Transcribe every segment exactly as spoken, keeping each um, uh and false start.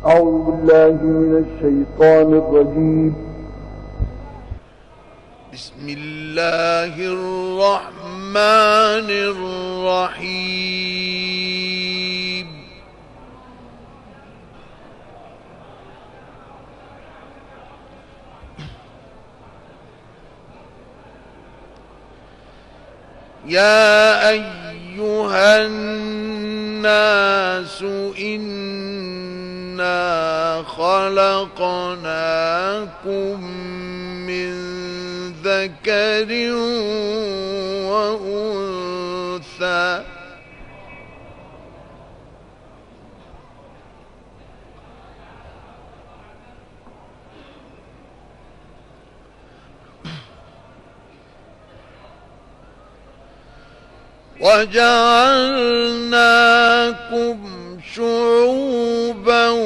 أعوذ بالله من الشيطان الرجيم. بسم الله الرحمن الرحيم. يا أيها الناس إنا خلقناكم من ذكر وأنثى وجعلناكم شعوبا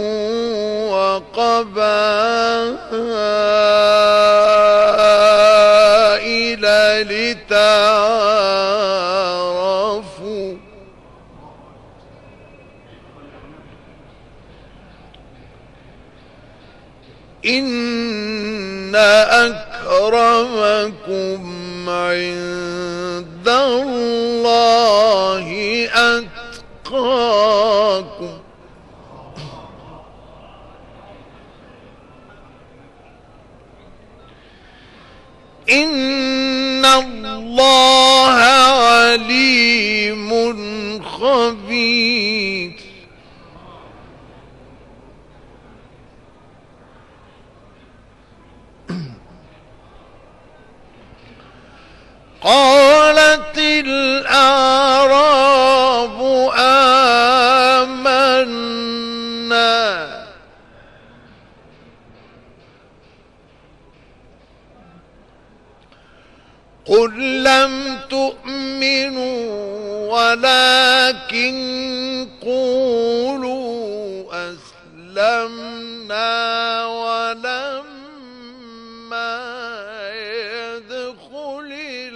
وقبائل لتعارفوا إن أكرمكم عند الله أتقاكم إن الله عليم خبير. قالت الأعراب آمنا قل لم تؤمنوا ولكن قولوا أسلمنا ولما يدخل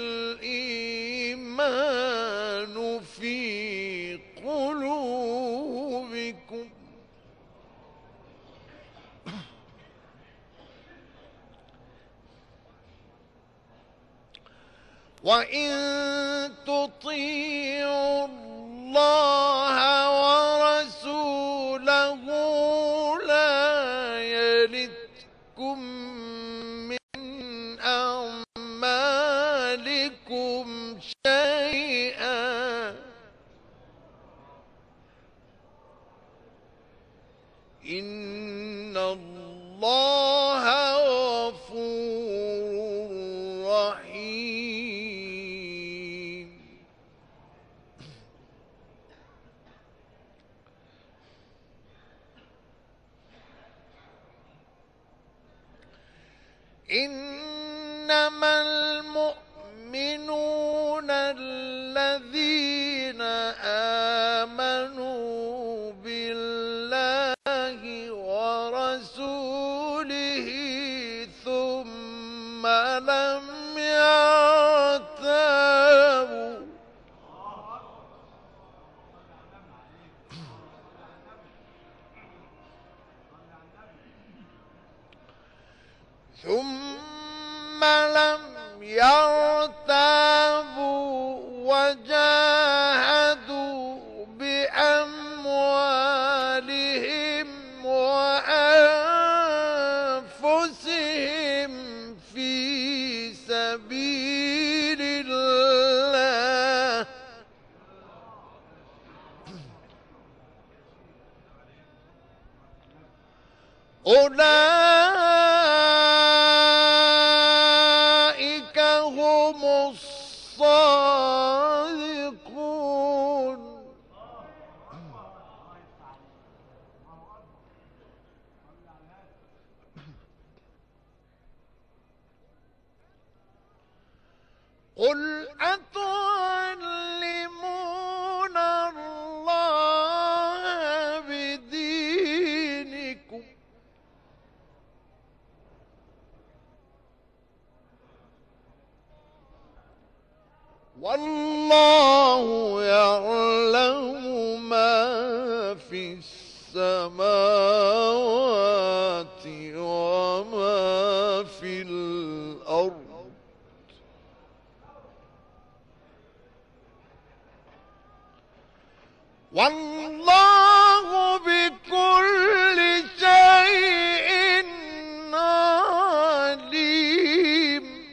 الإيمان في قلوبكم وإن تطيعوا الله ورسوله لا يلتكم من أعمالكم شيئا إن الله غفور رحيم. إنما المؤمنون الذين آمنوا بالله ورسوله ثم لم يرتابوا ثم لم يرتابوا وجاهدوا بأموالهم وأنفسهم في سبيل الله أولئك هم الصادقون. قل أتعلمون الله بدينكم والله يعلم ما في السماوات السماوات وما في الأرض والله بكل شيء عليم.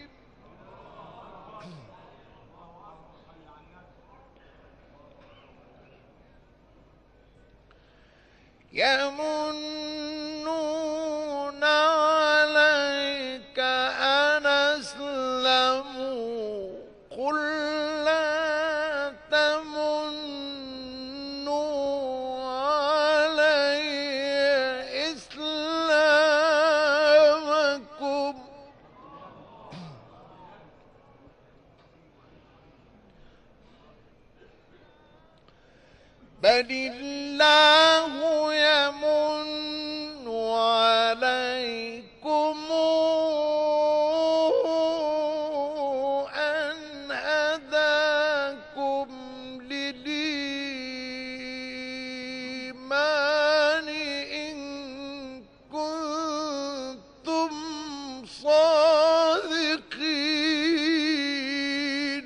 يمنون عليك أن أسلموا قل لا تمنوا علي إسلامكم بل الله يمن عليكم أن هداكم للإيمان إن كنتم صادقين.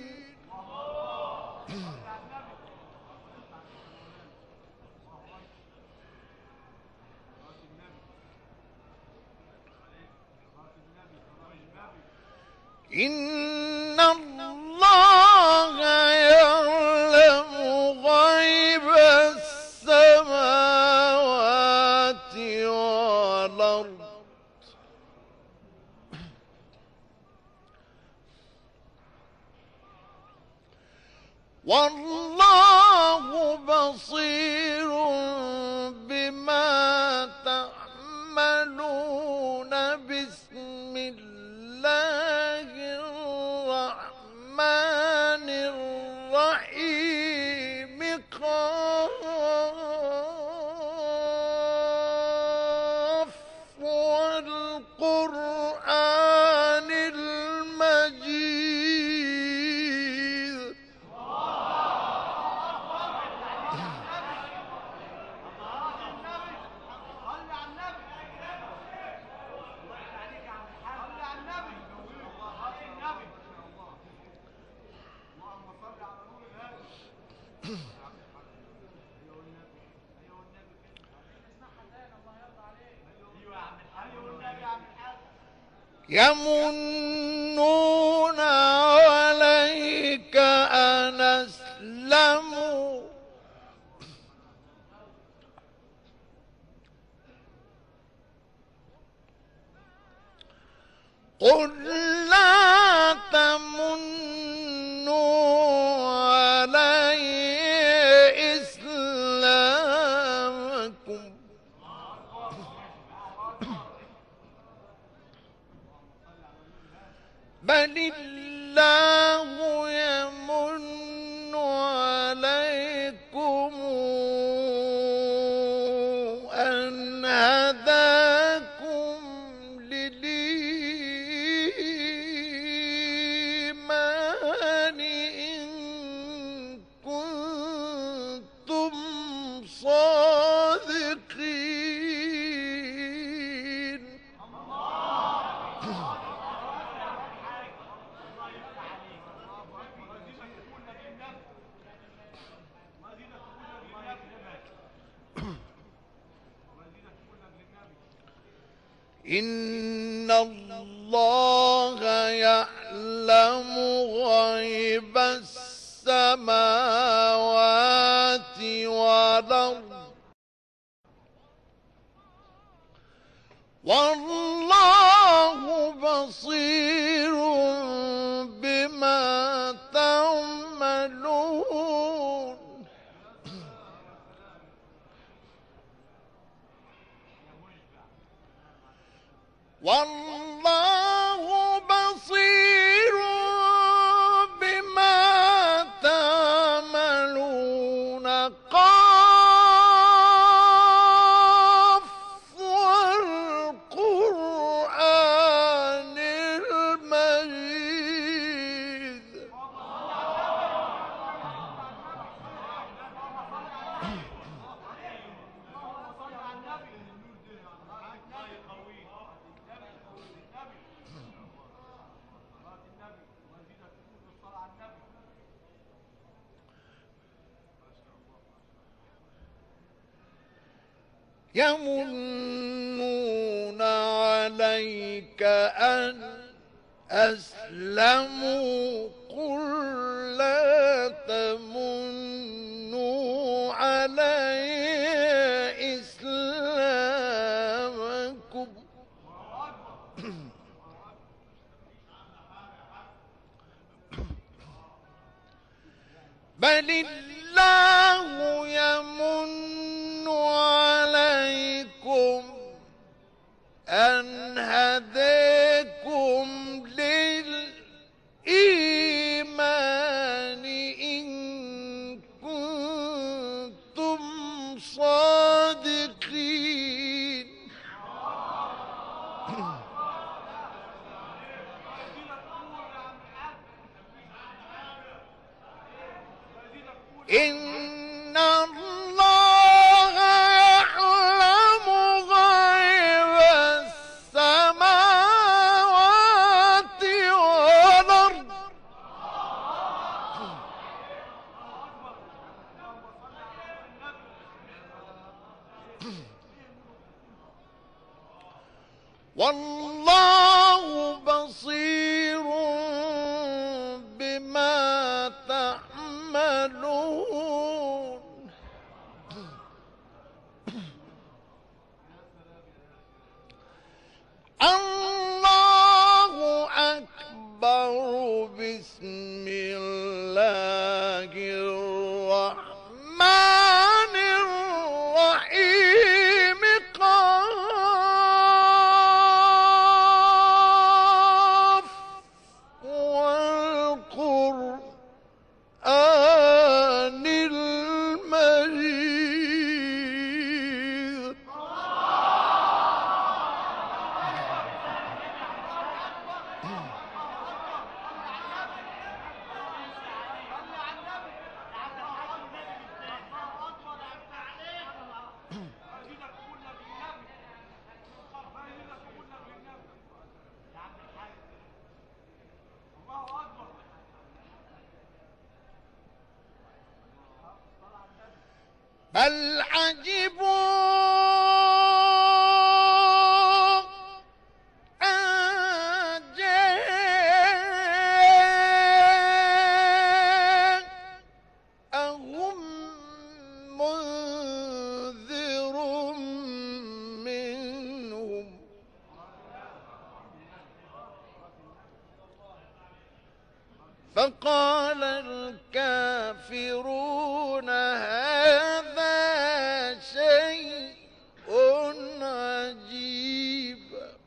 إن الله يعلم غيب السماوات والأرض والله بصير بما تعملون. بسم الله الرحمن الرحيم قاف والقرآن المجيد. يمنون عليك أن أسلموا قل لا تمنوا علي إسلامكم بل الله يمن عليكم أن هداكم للإيمان إن كنتم صادقين. إن الله يعلم غيب السماوات والأرض والله بصير بما تعملون. والله بصير بما تعملون. قاف والقرآن المجيد. يمنون عليك أن أسلموا قل لا تمنوا علي إسلامكم بل الله يمن عليكم أن هداكم للإيمان إن كنتم صادقين إن الله يعلم غيب السماوات والأرض والله بصير بما تعملون الله أكبر بسم الله الرحمن الرحيم قاف والقرآن المجيد بل عجبوا أن جاءهم منذر منهم فقال الكافرون هذا شيء عجيب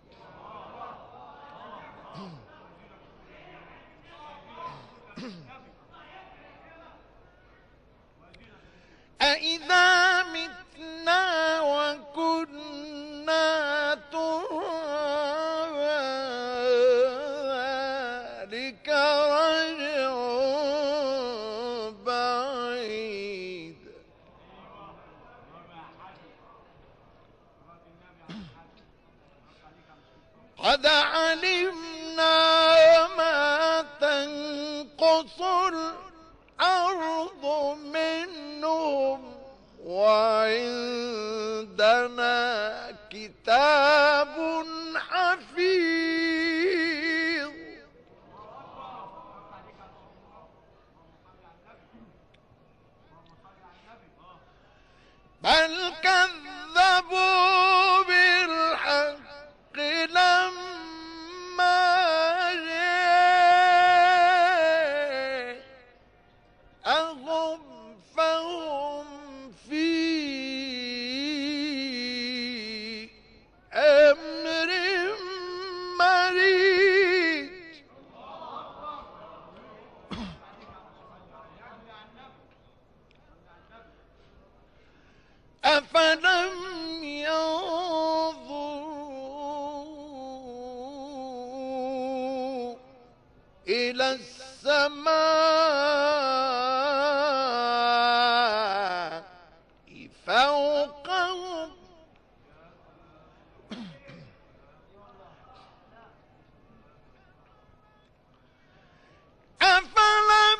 أإذا متنا وكنا ترابا ذلك رجع بعيد قد علمنا ما تنقص الأرض منهم وعندنا كتاب حفيظ بل كذبوا بالحق لما جاءهم فهم في أمر مريج أفلم ينظروا إلى السماء فوقهم أفلم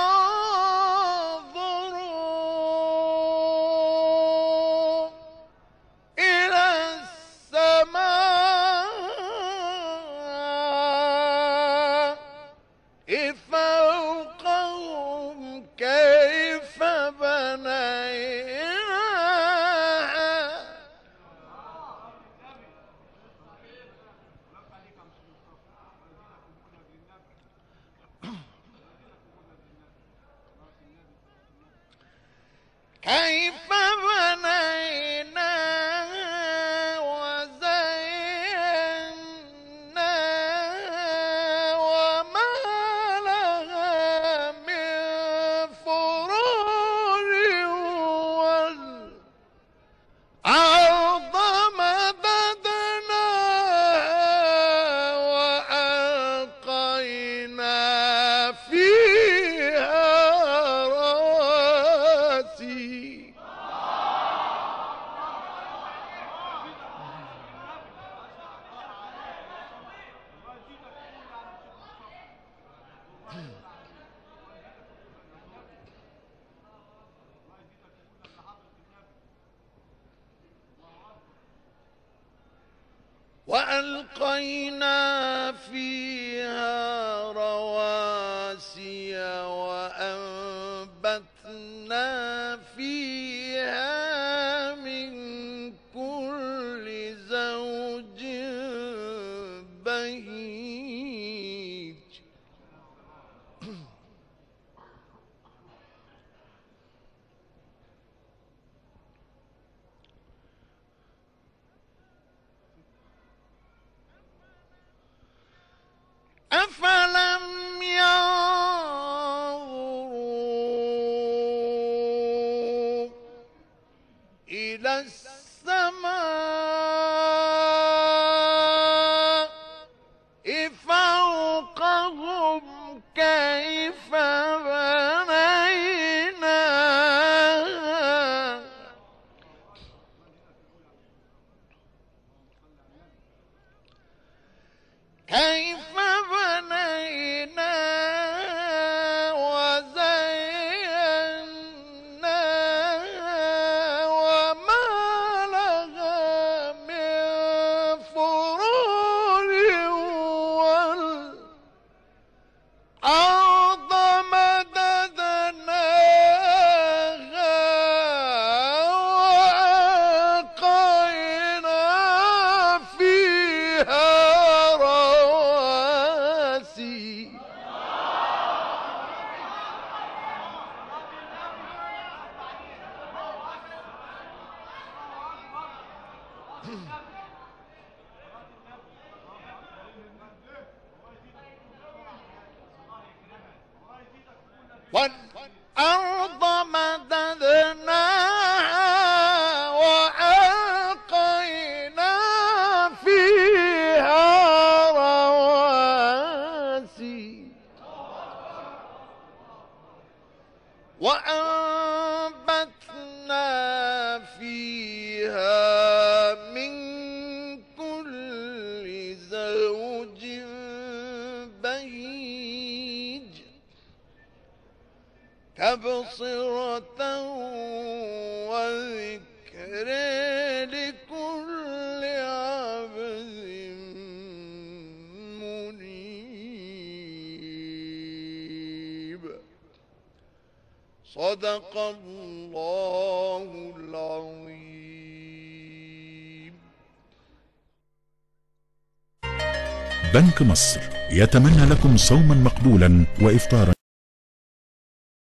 ينظروا كيف بنينا وزينا وما لها من فروج والأرض مددناها وألقينا فيها رواسي وألقينا فيها رواسي وأنبتنا فيها من كل زوج بهيج أفلم ينظروا إلى السماء فوقهم كيف بنيناها كيف بنينا وزينا وما لها من فروج والأرض مددناها وألقينا فيها رواسي والأرض مددناها وألقينا فيها رواسي وأنبتنا فيها من كل زوج بهيج تبصرة وذكر لكل عبد منيب صدق الله العظيم. بنك مصر يتمنى لكم صوما مقبولا وإفطارا